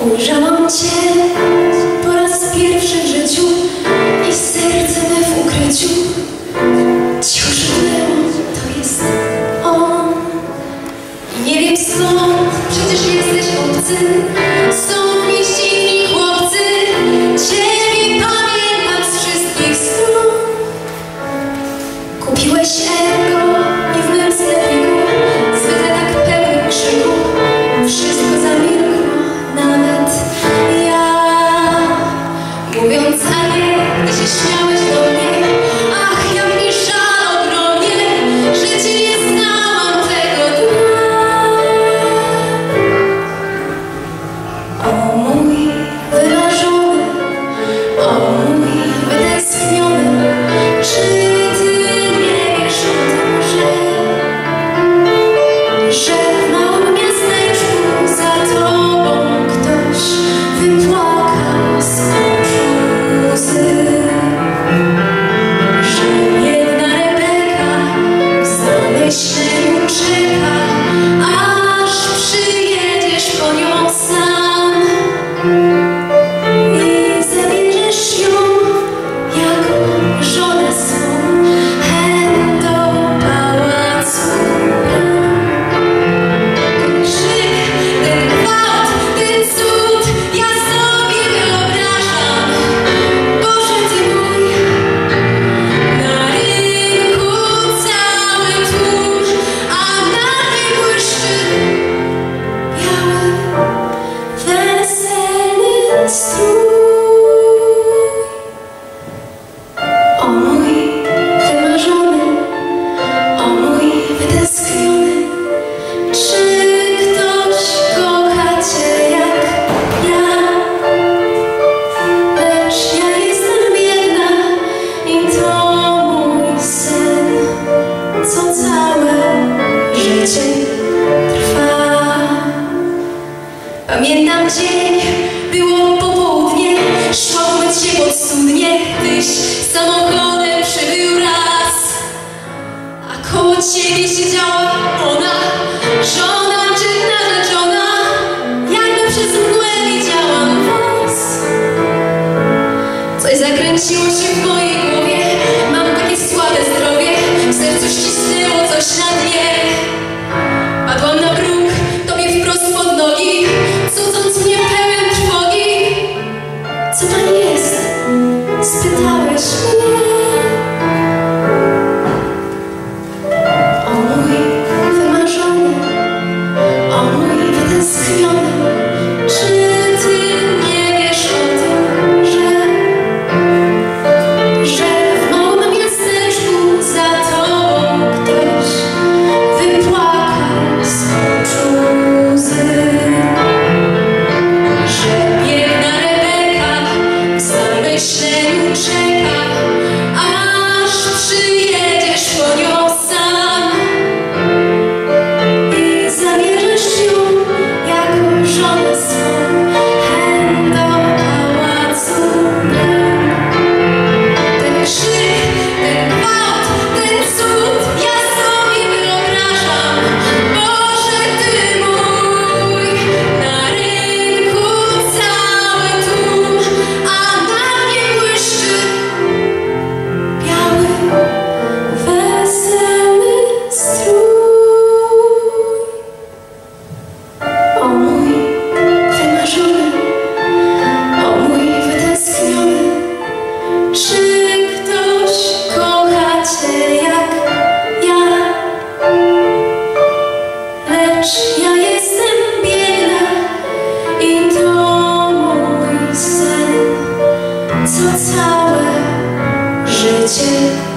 Ujrzałam Cię po raz pierwszy w życiu i serce me w ukryciu cicho szepnęło, to jest on. I nie wiem skąd, przecież jesteś obcy, są mi silni chłopcy. Ciebie pamiętam z wszystkich stron. Kupiłeś ergo i w mym sklepiku, zwykle tak pełny krzyku, wszystko zamilkło, nawet ja. Mówiąc a nie, ty się śmiałeś do mnie. Ach, jak mi żal ogromnie, że cię nie znałam tego dnia. O mój wymarzony, o mój wytęskniony, czy ty nie wiesz o tym, że w małym miasteczku za tobą ktoś wypłakał z oczu łzy, że biedna Rebeka w zamyśleniu czeka, aż przyjedziesz po nią sam i zabierzesz ją jako żonę swą hen do pałacu. Ten krzyk, ten gwałt, ten cud, ja sobie wyobrażam. Boże Ty mój, na rynku cały tłum, a na niej błyszczy biały, weselny strój. O mój wymarzony, o mój wytęskniony, czy ktoś kocha Cię jak ja? Lecz ja jestem biedna i to mój sen, co całe życie trwa. Pamiętam dzień, było popołudnie, szłam myć się pod studnię, tyś samochodem przybył raz, a koło ciebie siedziała ona, żona czy narzeczona. Jakby przez mgłę widziałam was. Coś zakręciło się w mojej głowie, mam takie słabe zdrowie, w sercu ścisnęło coś na dnie. Padłam na bruk, tobie wprost pod nogi, cudząc mnie pełen trwogi. Co pan jest? Spytałeś mnie. O mój wymarzony, o mój wytęskniony, czy ty nie wiesz o tym, że w małym miasteczku za tobą ktoś wypłakał z oczu łzy, że biedna Rebeka w zamyśleniu czeka, aż przyjedziesz po nią sam i zabierzesz ją jako żonę swą hen do pałacu bram. Ten krzyk, ten gwałt, ten cud, ja sobie wyobrażam. Boże Ty mój, na rynku cały tłum, a na mnie błyszczy biały, weselny strój. O mój wymarzony, o mój wytęskniony, czy ktoś kocha Cię jak ja? Lecz ja jestem biedna i to mój sen, co całe życie